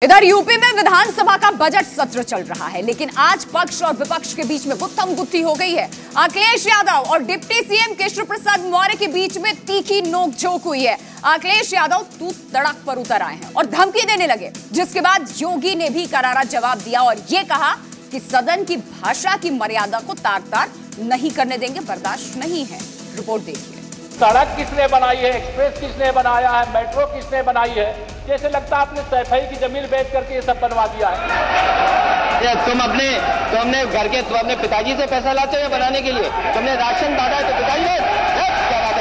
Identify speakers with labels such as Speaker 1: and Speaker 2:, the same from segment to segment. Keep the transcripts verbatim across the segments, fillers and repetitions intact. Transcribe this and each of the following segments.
Speaker 1: इधर यूपी में विधानसभा का बजट सत्र चल रहा है, लेकिन आज पक्ष और विपक्ष के बीच में गुत्थम गुत्थी हो गई है। अखिलेश यादव और डिप्टी सीएम केशव प्रसाद मौर्य के बीच में तीखी नोकझोंक हुई है। अखिलेश यादव तू तड़क पर उतर आए हैं और धमकी देने लगे, जिसके बाद योगी ने भी करारा जवाब दिया और ये कहा कि सदन की भाषा की मर्यादा को तार तार नहीं करने देंगे, बर्दाश्त नहीं है। रिपोर्ट देखिए।
Speaker 2: सड़क किसने बनाई है, एक्सप्रेस किसने बनाया है, मेट्रो किसने बनाई है? जैसे लगता है आपने सैफई की जमीन बेच करके ये सब बनवा दिया है।
Speaker 3: तुम अपने तुमने घर के तुम अपने पिताजी से पैसा लाते हो बनाने के लिए, तुमने राशन बांटा है तो पिताजी क्या बात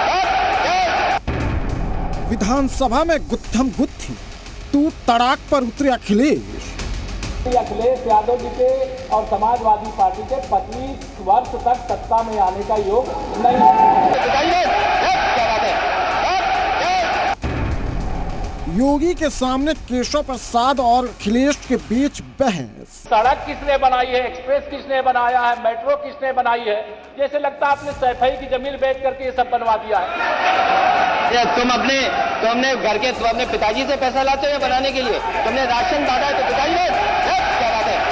Speaker 3: है?
Speaker 4: विधानसभा में गुत्थम गुत्थी, तू तड़ाक पर उतरे अखिलेश।
Speaker 2: अखिलेश यादव जी के और समाजवादी पार्टी के पच्चीस वर्ष तक सत्ता में आने का योग नहीं है।
Speaker 4: योगी के सामने केशव प्रसाद और अखिलेश के बीच बहस।
Speaker 2: सड़क किसने बनाई है, एक्सप्रेस किसने बनाया है, मेट्रो किसने बनाई है? जैसे लगता है आपने सैफई की जमीन बेच करके ये सब बनवा दिया है।
Speaker 3: तुम अपने तुमने घर के तुम अपने पिताजी से पैसा लाते हो बनाने के लिए, तुमने राशन बांटा है तो पिताजी क्या बात है?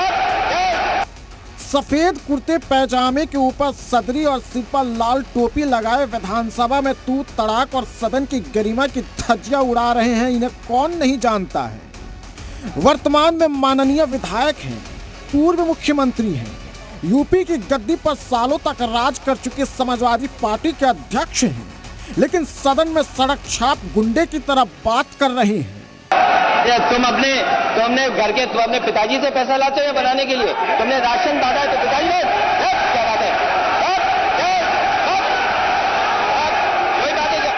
Speaker 4: सफेद कुर्ते पैजामे के ऊपर सदरी और सिर पर लाल टोपी लगाए विधानसभा में तू तड़ाक और सदन की गरिमा की धज्जियां उड़ा रहे हैं, इन्हें कौन नहीं जानता है। वर्तमान में माननीय विधायक हैं, पूर्व मुख्यमंत्री हैं, यूपी की गद्दी पर सालों तक राज कर चुके समाजवादी पार्टी के अध्यक्ष हैं, लेकिन सदन में सड़क छाप गुंडे की तरह बात कर रहे हैं।
Speaker 3: तुम अपने तुमने घर के तुम अपने पिताजी से पैसा लाते हो बनाने के लिए, तुमने राशन बांटा है तो पिताजी क्या बात है? कोई बात है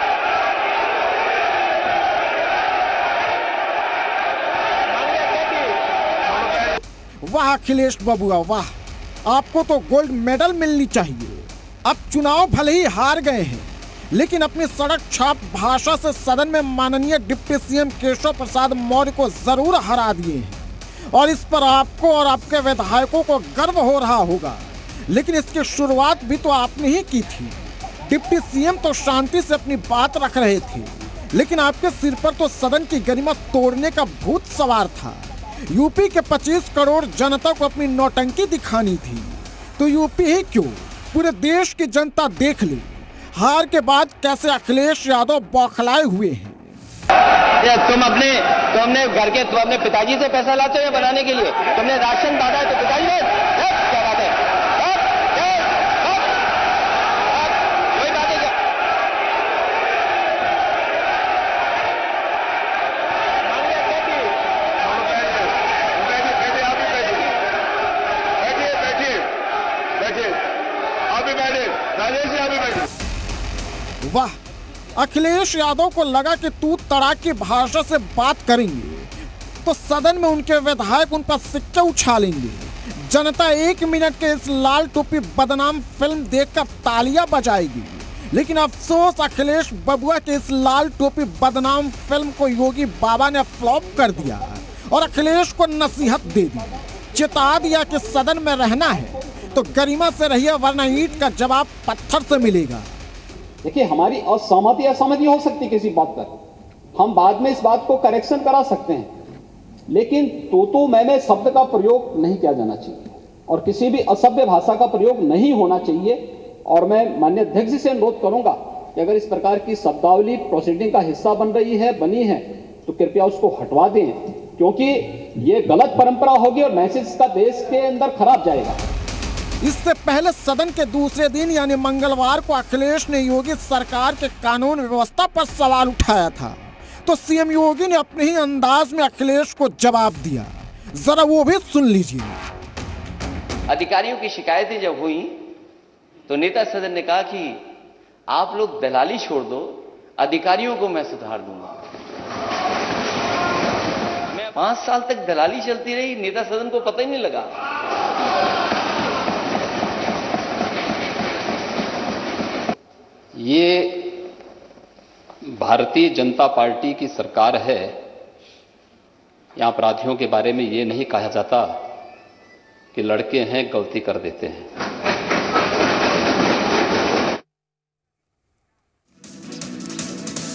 Speaker 4: क्या? वाह अखिलेश बबुआ वाह, आपको तो गोल्ड मेडल मिलनी चाहिए। अब चुनाव भले ही हार गए हैं, लेकिन अपनी सड़क छाप भाषा से सदन में माननीय डिप्टी सीएम केशव प्रसाद मौर्य को जरूर हरा दिए हैं और इस पर आपको और आपके विधायकों को गर्व हो रहा होगा। लेकिन इसकी शुरुआत भी तो आपने ही की थी। डिप्टी सीएम तो शांति से अपनी बात रख रहे थे, लेकिन आपके सिर पर तो सदन की गरिमा तोड़ने का भूत सवार था। यूपी के पच्चीस करोड़ जनता को अपनी नौटंकी दिखानी थी, तो यूपी ही क्यों, पूरे देश की जनता देख ले हार के बाद कैसे अखिलेश यादव बौखलाए हुए हैं।
Speaker 3: तुम अपने तुमने घर के तुम अपने पिताजी से पैसा लाते हो बनाने के लिए, तुमने राशन बांटा है तो पिताजी क्या बात है? कोई बात है क्या?
Speaker 5: बैठिए बैठिए बैठिए अभी बैठिए राजेश जी अभी बैठिए।
Speaker 4: वाह, अखिलेश यादव को लगा कि तू तड़ाक की भाषा से बात करेंगे तो सदन में उनके विधायक उन पर सिक्के उछालेंगे। जनता एक मिनट के इस लाल टोपी बदनाम फिल्म देखकर तालियां बजाएगी, लेकिन अफसोस अखिलेश बबुआ के इस लाल टोपी बदनाम फिल्म को योगी बाबा ने फ्लॉप कर दिया और अखिलेश को नसीहत दे दी, चेता दिया कि सदन में रहना है तो गरिमा से रहिए, वरना ईंट का जवाब पत्थर से मिलेगा।
Speaker 6: देखिए, हमारी असहमति असहमति हो सकती किसी बात पर, हम बाद में इस बात को करेक्शन करा सकते हैं, लेकिन तो तो मैंने शब्द का प्रयोग नहीं किया जाना चाहिए और किसी भी असभ्य भाषा का प्रयोग नहीं होना चाहिए। और मैं माननीय अध्यक्ष जी से अनुरोध करूंगा कि अगर इस प्रकार की शब्दावली प्रोसीडिंग का हिस्सा बन रही है बनी है तो कृपया उसको हटवा दें, क्योंकि ये गलत परंपरा होगी और मैसेज का देश के अंदर खराब जाएगा।
Speaker 4: इससे पहले सदन के दूसरे दिन यानी मंगलवार को अखिलेश ने योगी सरकार के कानून व्यवस्था पर सवाल उठाया था, तो सीएम योगी ने अपने ही अंदाज में अखिलेश को जवाब दिया। जरा वो भी सुन लीजिए।
Speaker 7: अधिकारियों की शिकायतें जब हुई तो नेता सदन ने कहा कि आप लोग दलाली छोड़ दो, अधिकारियों को मैं सुधार दूंगा। मैं पांच साल तक दलाली चलती रही, नेता सदन को पता ही नहीं लगा।
Speaker 8: ये भारतीय जनता पार्टी की सरकार है। यहाँ अपराधियों के बारे में ये नहीं कहा जाता कि लड़के हैं गलती कर देते हैं।